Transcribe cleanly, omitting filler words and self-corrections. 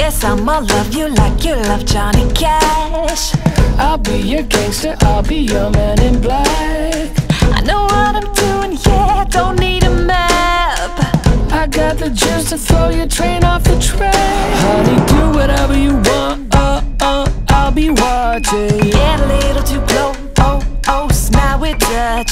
Guess I'ma love you like you love Johnny Cash. I'll be your gangster, I'll be your man in black. I know what I'm doing, yeah, don't need a map. I got the juice to throw your train off the track. Honey, do whatever you want, I'll be watching. Get a little too close, oh, oh, smile with touch.